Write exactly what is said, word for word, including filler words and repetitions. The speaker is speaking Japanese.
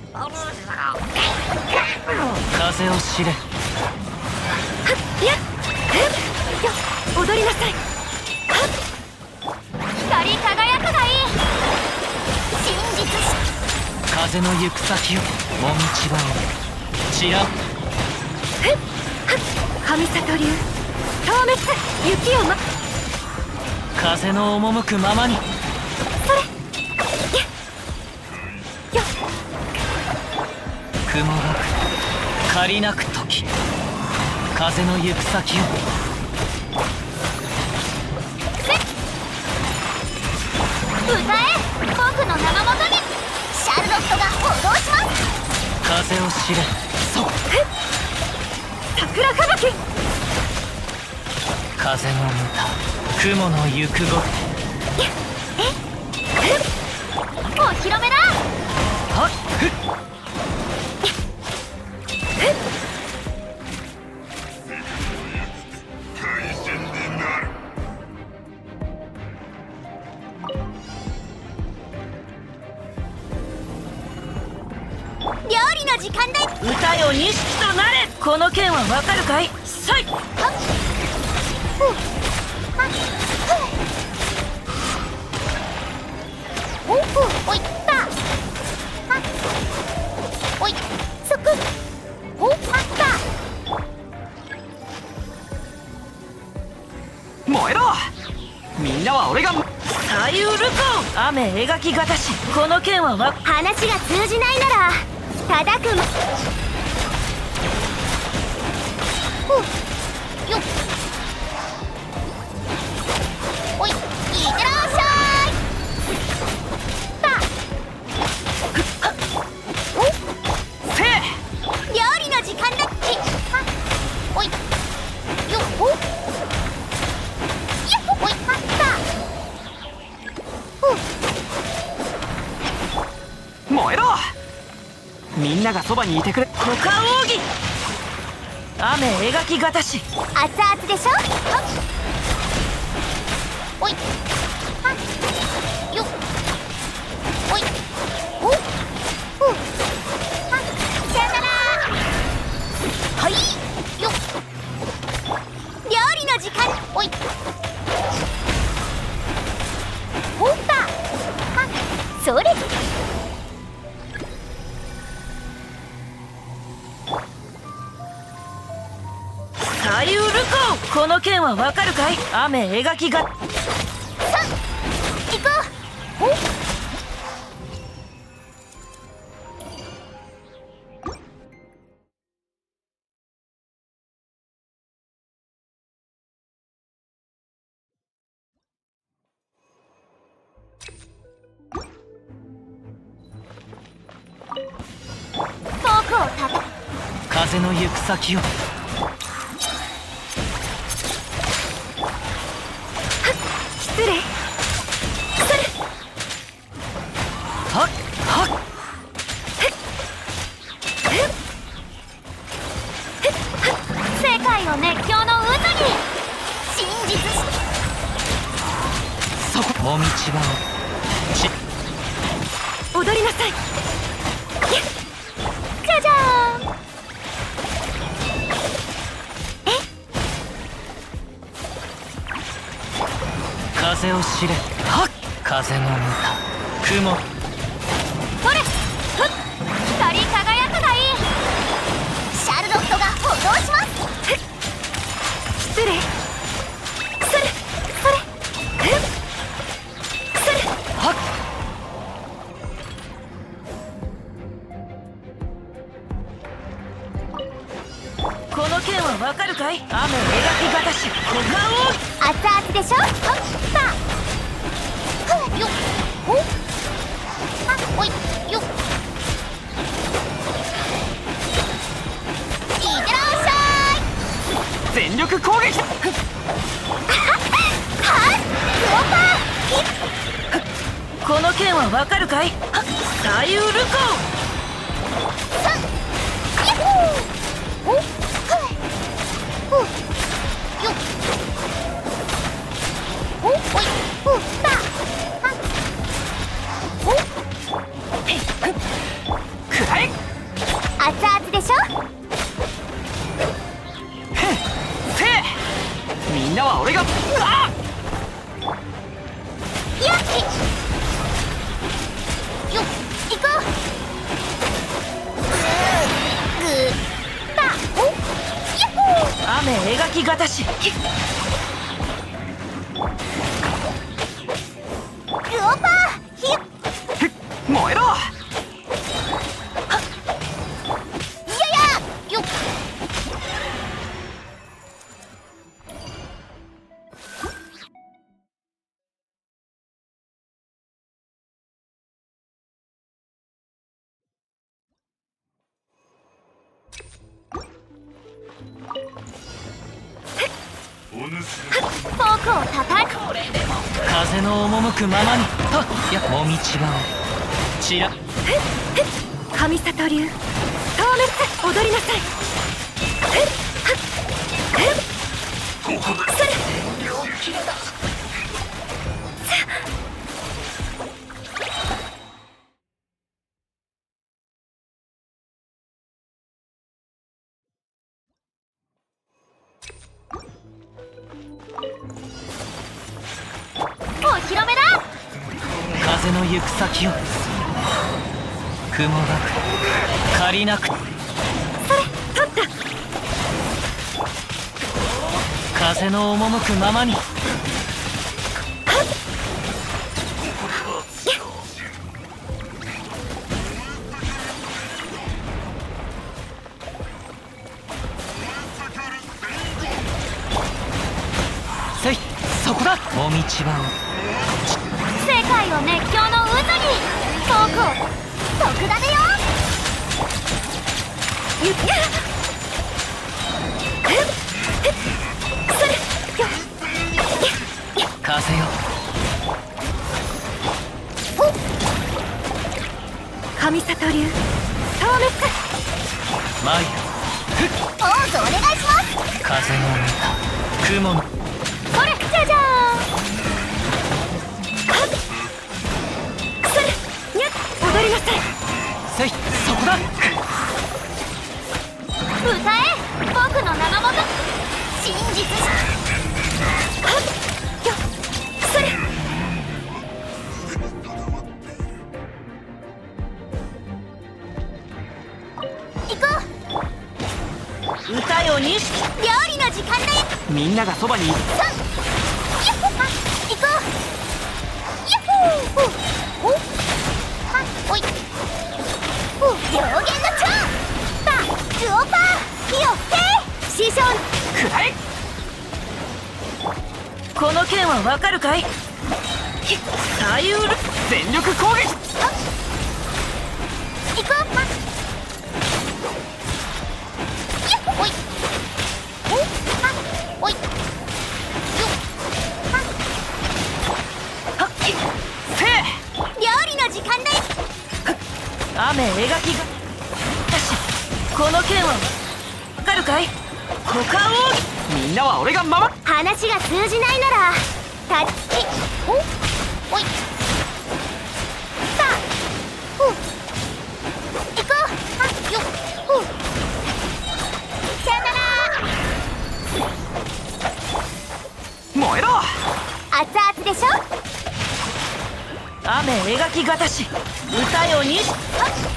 風を知れ。 いや、踊りなさい。光り輝くがいい。真実し風の行く先をもみちばを散ら。 神里流消滅。雪をま風の赴くままに。 それよっ雲がく借りなく時。風の行く先を。 歌え僕の名のもとに。シャルロットが補導します。 風を知れ。そう桜吹雪。 風の歌雲の行くごと。 お披露目だ。 はっふっ料理の時間だ。 歌よ錦となれ。この剣はわかるかい。さい。 おおいったおいそくおあった燃えろ。みんなは俺が左右ルコン。雨描きがたし。この剣はわ話が通じないなら叩くまおよっおいいってらっしゃい。たおせえ。 料理の時間だ。ちはおいよっおやっおいはった燃えろ。みんながそばにいてくれ。股間奥義。雨描きがたし。 熱々でしょ。おいはよおいおおはさよなら。はいよ料理の時間。おいほったはそれ。 左右ルコン。この剣はわかるかい。雨描きが。 さあ行こう。お僕をたた風の行く先を。 失礼。それはっはっ世界を熱狂の渦に。真実しそこもみちばをち。 踊りなさい。じゃじゃーん。え風を知れ。はっ風の歌雲。 それふっ光り輝くがいい。シャルロットが補導します。失礼。それそれふっそれはっこの剣はわかるかい。雨描きがたし。股間を。 熱々でしょ。ほっさふっよっほっはおいよっいってらっしゃい。 全力攻撃。 はっクオパー。 この剣はわかるかい。左右ルコン。 さやっほーおっふうよっおおいふったはほっくらえ。 きがたし。 ルオパーひ燃えろ。 いややよっ。フォークを叩く。 風の赴くままに。はっ、いや、もみちばをちら。 神里流透滅踊りなさい。それお披露目だ。 風の行く先を雲が借りなく。 それ取った。 風の赴くままに。せい、そこだ。もみちばを世界を熱狂の渦に。フォークを特ダネよ。ゆっそれよ風よ。 神里流透滅。 マイオーズお願いします。 風の見た雲の。 これじゃじゃーん。それにゃっ踊りなさい。 せい、そこだ。 歌え僕の名のもと真実。よっそれ行こう。 歌よにし。 料理の時間だよ。 みんながそばに。 さんやっほあ行こう。やっほーおおはおいお両言の蝶パルオパー火を吹け。師匠くらえ。この剣はわかるかい。ひ左右ル全力攻撃。 行こう。やっほいおはおいよはっきせい。 料理の時間だよ。 雨描きがだし。この剣はわかるかい。股間奥義。みんなは俺が守る。 話が通じないならたっきおおいさあほう行こう。はよっほうさよなら。 燃えろ。 熱々でしょ。 雨描きがたし。歌よにし。 あっ